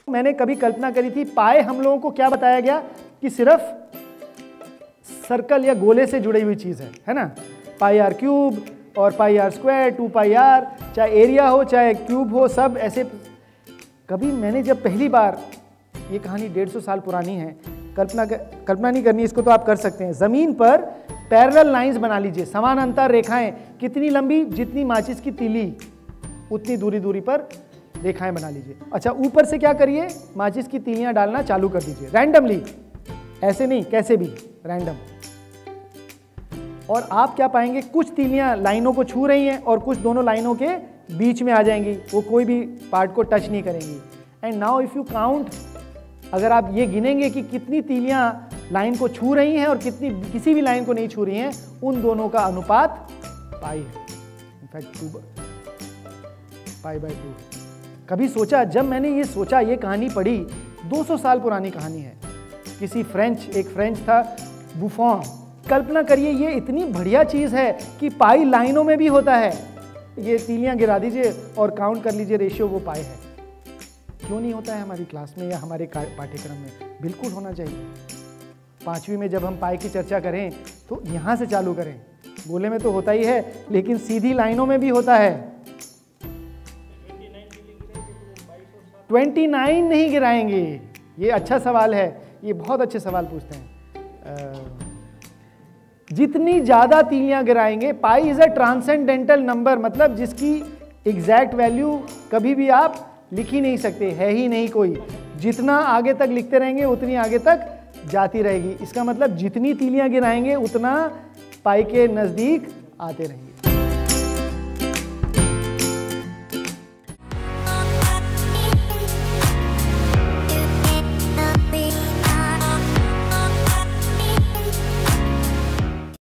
मैंने कभी कल्पना करी थी, पाई हम लोगों को क्या बताया गया कि सिर्फ सर्कल या गोले से जुड़ी हुई चीज है ना, पाई आर क्यूब और pi R square 2 pi R, चाहे एरिया हो चाहे क्यूब हो, सब ऐसे। कभी मैंने जब पहली बार, ये कहानी 150 साल पुरानी है, कल्पना नहीं करनी, इसको तो आप कर सकते हैं। जमीन पर पैरेलल लाइंस बना लीजिए, समानांतर रेखाएं, कितनी लंबी, जितनी माचिस की तीली उतनी दूरी पर रेखाएं बना लीजिए। अच्छा, ऊपर से क्या करिए, माचिस की तीलियां डालना चालू कर दीजिए रैंडमली, ऐसे नहीं, कैसे भी रैंडम। और आप क्या पाएंगे, कुछ तीलियां लाइनों को छू रही हैं और कुछ दोनों लाइनों के बीच में आ जाएंगी, वो कोई भी पार्ट को टच नहीं करेंगी। And now if you count, अगर आप ये गिनेंगे कि कितनी तीलियां लाइन को छू रही हैं और कितनी किसी भी लाइन को नहीं छू रही हैं, उन दोनों का अनुपात पाई है, इनफैक्ट 2 पाई बाय 2। कभी सोचा, जब मैंने ये सोचा, ये कहानी पढ़ी, 200 साल पुरानी कहानी है, किसी एक फ्रेंच था बुफॉन। कल्पना करिए, ये इतनी बढ़िया चीज है कि पाई लाइनों में भी होता है। ये तीलियां गिरा दीजिए और काउंट कर लीजिए रेशियो, वो पाई है। क्यों नहीं होता है हमारी क्लास में या हमारे पाठ्यक्रम में? बिल्कुल होना चाहिए। 5वीं में जब हम पाई की चर्चा करें तो यहां से चालू करें, गोले में तो होता ही है, लेकिन सीधी लाइनों में भी होता है। 29 नहीं गिराएंगे, ये अच्छा सवाल है, ये बहुत अच्छे सवाल पूछते हैं। जितनी ज्यादा तीलियां गिराएंगे, pi is a transcendental number, मतलब जिसकी एग्जैक्ट वैल्यू कभी भी आप लिख ही नहीं सकते, है ही नहीं कोई। जितना आगे तक लिखते रहेंगे उतनी आगे तक जाती रहेगी। इसका मतलब जितनी तीलियां गिराएंगे उतना पाई के नजदीक आते रहेंगे।